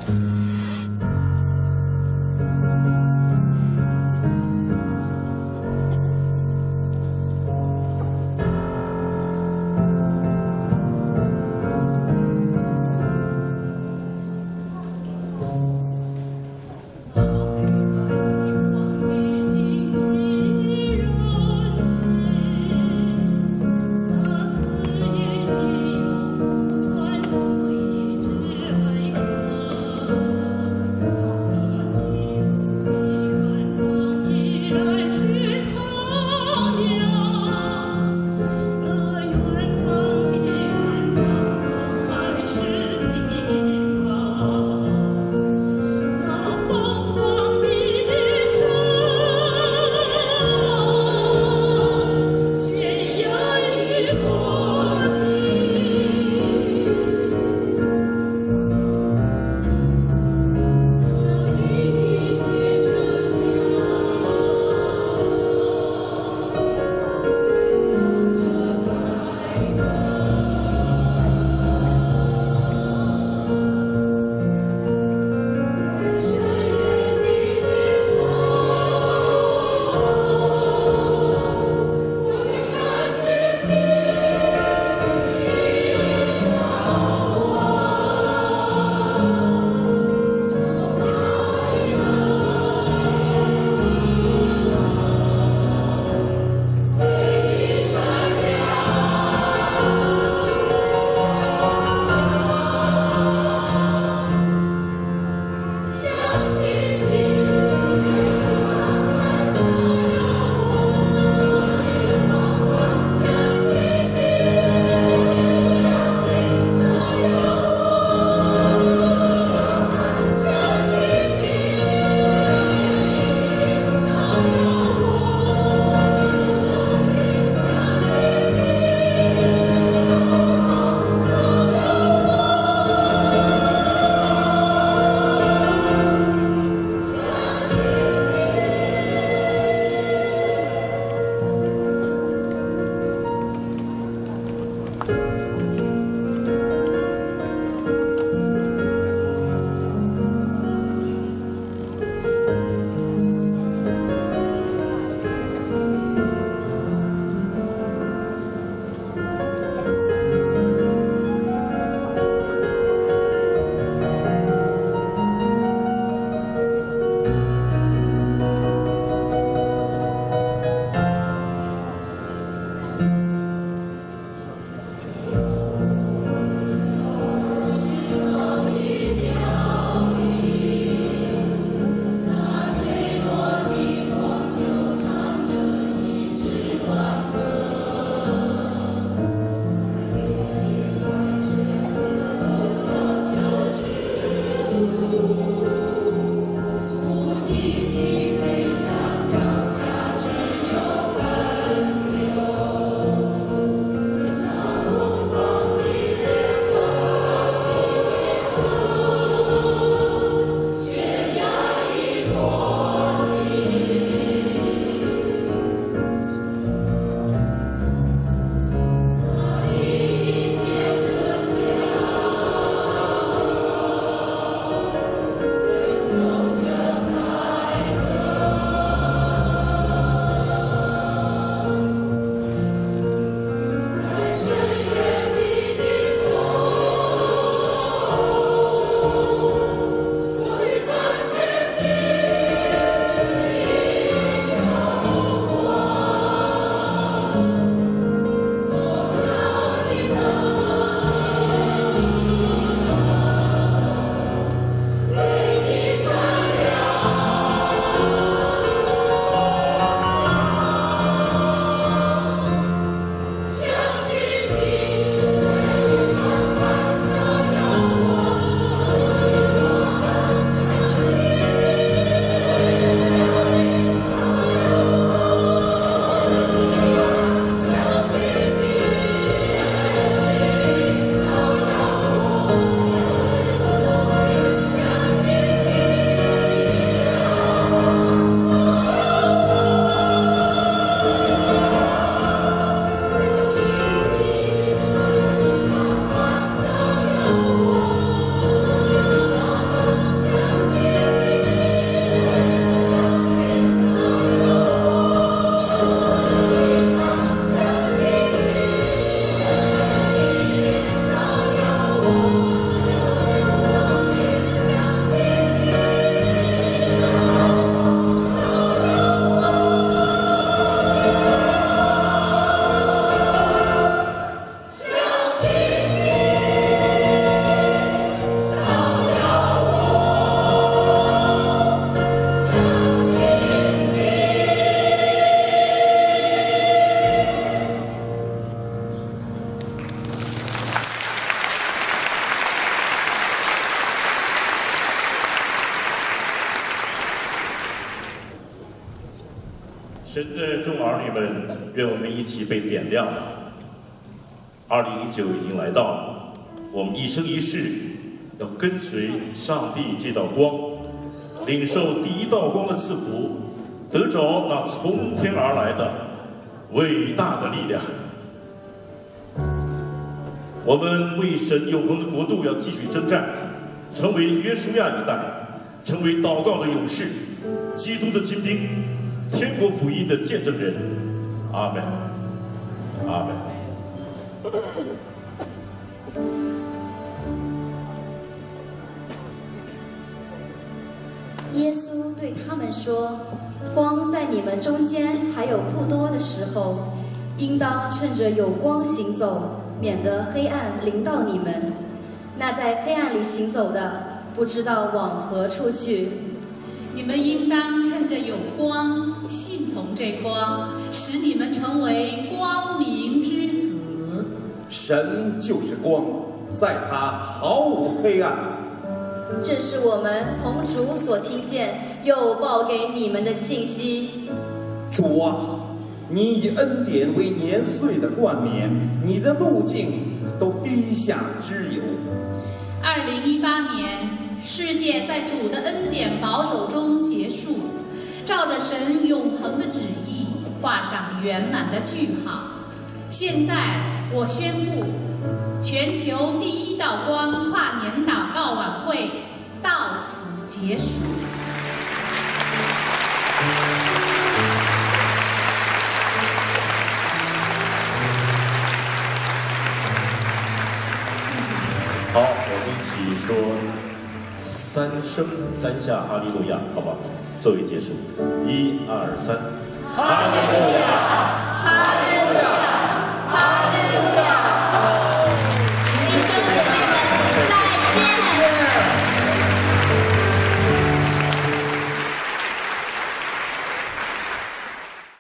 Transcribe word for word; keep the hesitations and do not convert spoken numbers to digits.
你神的众儿女们，愿我们一起被点亮。二零一九已经来到了，我们一生一世要跟随上帝这道光，领受第一道光的赐福，得着那从天而来的伟大的力量。我们为神永恒的国度要继续征战，成为约书亚一代，成为祷告的勇士，基督的精兵，天国福音的见证人。阿门，阿门。 耶稣对他们说：“光在你们中间还有不多的时候，应当趁着有光行走，免得黑暗临到你们。那在黑暗里行走的，不知道往何处去。 你们应当趁着有光，信从这光，使你们成为光明之子。 神就是光，在他毫无黑暗。” 这是我们从主所听见又报给你们的信息。 主啊，你以恩典为年岁的冠冕，你的路径都滴下脂油。 二零一八年，世界在主的恩典保守中结束，照着神永恒的旨意画上圆满的句号。现在我宣布，全球第一道光跨年祷告晚会到此结束。 好，我们一起说三声三下哈利路亚，好不好？作为结束，一二三， 哈利路亚。